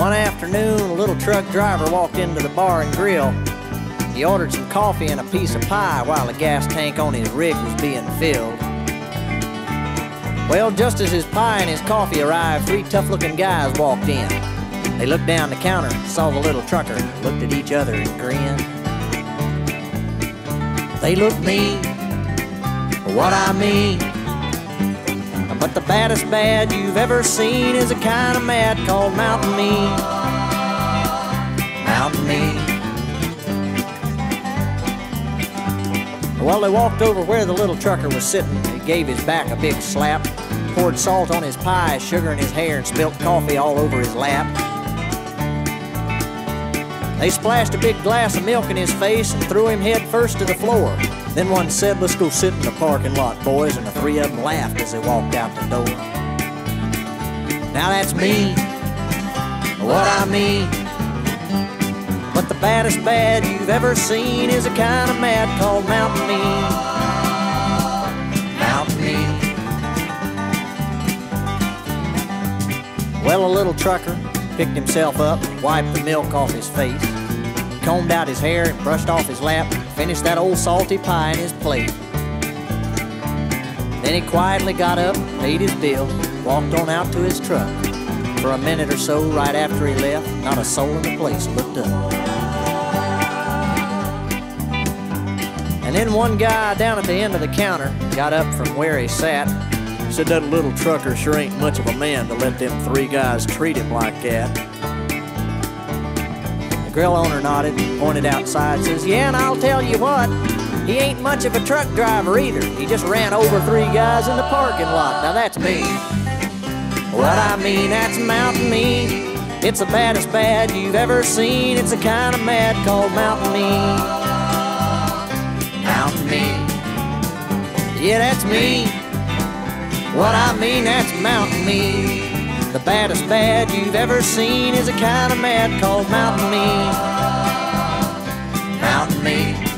One afternoon, a little truck driver walked into the bar and grill. He ordered some coffee and a piece of pie while the gas tank on his rig was being filled. Well, just as his pie and his coffee arrived, three tough-looking guys walked in. They looked down the counter, saw the little trucker, looked at each other and grinned. They looked mean, what I mean. But the baddest bad you've ever seen is a kind of mad called mountain mean. Mountain mean. Well, they walked over where the little trucker was sitting. He gave his back a big slap, poured salt on his pie, sugar in his hair, and spilt coffee all over his lap. They splashed a big glass of milk in his face and threw him head first to the floor. Then one said, "Let's go sit in the parking lot, boys," and the three of them laughed as they walked out the door. Now that's me, what I mean. But the baddest bad you've ever seen is a kind of mad called mountain mean. Mountain mean. Well, a little trucker picked himself up, wiped the milk off his face, combed out his hair and brushed off his lap, finished that old salty pie in his plate. Then he quietly got up, paid his bill, walked on out to his truck. For a minute or so right after he left, not a soul in the place looked up. And then one guy down at the end of the counter got up from where he sat, said, "That little trucker sure ain't much of a man to let them three guys treat him like that." The grill owner nodded, pointed outside, says, "Yeah, and I'll tell you what, he ain't much of a truck driver either. He just ran over three guys in the parking lot. Now that's me. What I mean, that's mountain mean. It's the baddest bad you've ever seen. It's a kind of mad called mountain mean. Mountain mean. Yeah, that's me. What I mean, that's mountain mean. The baddest bad you've ever seen is a kind of mad called mountain mean. Mountain mean.